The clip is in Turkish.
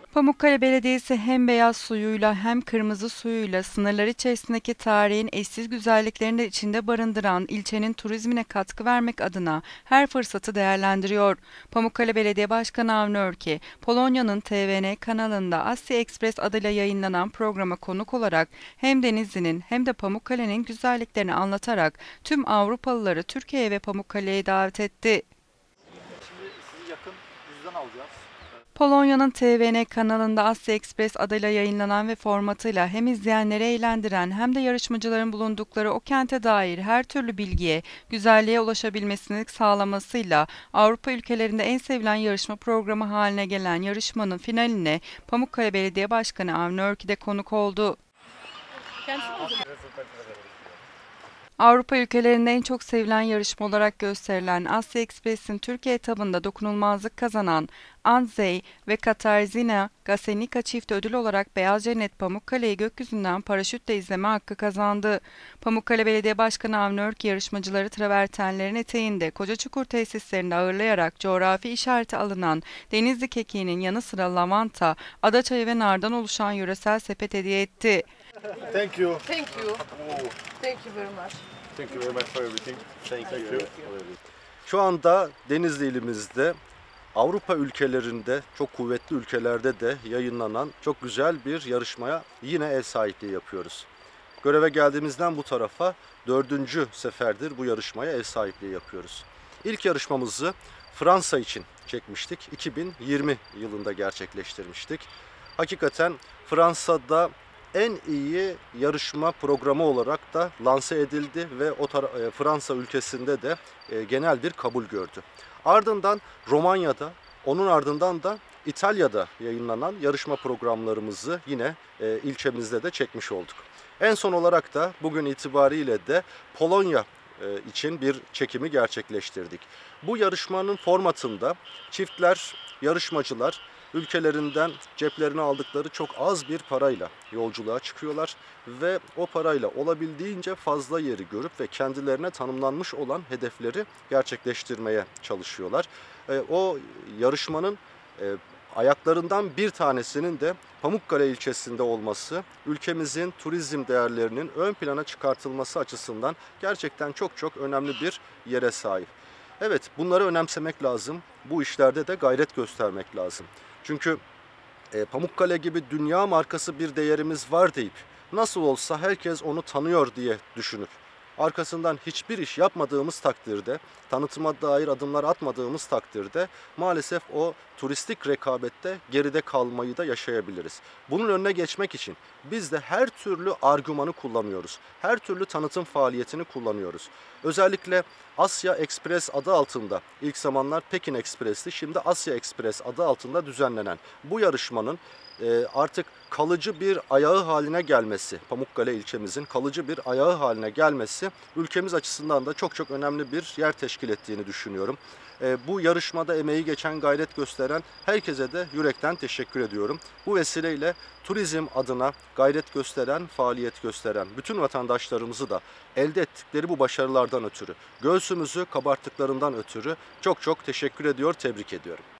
Pamukkale Belediyesi hem beyaz suyuyla hem kırmızı suyuyla sınırlar içerisindeki tarihin eşsiz güzelliklerini de içinde barındıran ilçenin turizmine katkı vermek adına her fırsatı değerlendiriyor. Pamukkale Belediye Başkanı Avni Örki, Polonya'nın TVN kanalında Asya Express adıyla yayınlanan programa konuk olarak hem Denizli'nin hem de Pamukkale'nin güzelliklerini anlatarak tüm Avrupalıları Türkiye'ye ve Pamukkale'ye davet etti. Şimdi sizi yakın yüzden alacağız. Polonya'nın TVN kanalında Asya Express adıyla yayınlanan ve formatıyla hem izleyenleri eğlendiren hem de yarışmacıların bulundukları o kente dair her türlü bilgiye, güzelliğe ulaşabilmesini sağlamasıyla Avrupa ülkelerinde en sevilen yarışma programı haline gelen yarışmanın finaline Pamukkale Belediye Başkanı Avni Örki de konuk oldu. Avrupa ülkelerinde en çok sevilen yarışma olarak gösterilen Asya Express'in Türkiye etabında dokunulmazlık kazanan Andrzej ve Katarzyna Gasenica çifti ödül olarak Beyaz Cennet Pamukkale'yi gökyüzünden paraşütle izleme hakkı kazandı. Pamukkale Belediye Başkanı Avni Örki yarışmacıları travertenlerin eteğinde Kocaçukur tesislerinde ağırlayarak coğrafi işareti alınan Denizli kekiğinin yanı sıra lavanta, adaçayı ve nardan oluşan yöresel sepet hediye etti. Thank you. Thank you. Thank you very much. Thank you very much for everything. Thank you. Şu anda Denizli ilimizde Avrupa ülkelerinde, çok kuvvetli ülkelerde de yayınlanan çok güzel bir yarışmaya yine ev sahipliği yapıyoruz. Göreve geldiğimizden bu tarafa 4. seferdir bu yarışmaya ev sahipliği yapıyoruz. İlk yarışmamızı Fransa için çekmiştik. 2020 yılında gerçekleştirmiştik. Hakikaten Fransa'da en iyi yarışma programı olarak da lanse edildi ve Fransa ülkesinde de genel bir kabul gördü. Ardından Romanya'da, onun ardından da İtalya'da yayınlanan yarışma programlarımızı yine ilçemizde de çekmiş olduk. En son olarak da bugün itibariyle de Polonya için bir çekimi gerçekleştirdik. Bu yarışmanın formatında çiftler, yarışmacılar ülkelerinden ceplerine aldıkları çok az bir parayla yolculuğa çıkıyorlar ve o parayla olabildiğince fazla yeri görüp ve kendilerine tanımlanmış olan hedefleri gerçekleştirmeye çalışıyorlar. O yarışmanın ayaklarından bir tanesinin de Pamukkale ilçesinde olması, ülkemizin turizm değerlerinin ön plana çıkartılması açısından gerçekten çok önemli bir yere sahip. Evet, bunları önemsemek lazım. Bu işlerde de gayret göstermek lazım. Çünkü Pamukkale gibi dünya markası bir değerimiz var deyip nasıl olsa herkes onu tanıyor diye düşünüp arkasından hiçbir iş yapmadığımız takdirde, tanıtıma dair adımlar atmadığımız takdirde maalesef o turistik rekabette geride kalmayı da yaşayabiliriz. Bunun önüne geçmek için biz de her türlü argümanı kullanıyoruz. Her türlü tanıtım faaliyetini kullanıyoruz. Özellikle Asya Express adı altında, ilk zamanlar Pekin Express'ti, şimdi Asya Express adı altında düzenlenen bu yarışmanın artık kalıcı bir ayağı haline gelmesi, Pamukkale ilçemizin kalıcı bir ayağı haline gelmesi ülkemiz açısından da çok önemli bir yer teşkil ettiğini düşünüyorum. Bu yarışmada emeği geçen, gayret gösteren herkese de yürekten teşekkür ediyorum. Bu vesileyle turizm adına gayret gösteren, faaliyet gösteren bütün vatandaşlarımızı da elde ettikleri bu başarılardan ötürü, göğsümüzü kabarttıklarından ötürü çok teşekkür ediyor, tebrik ediyorum.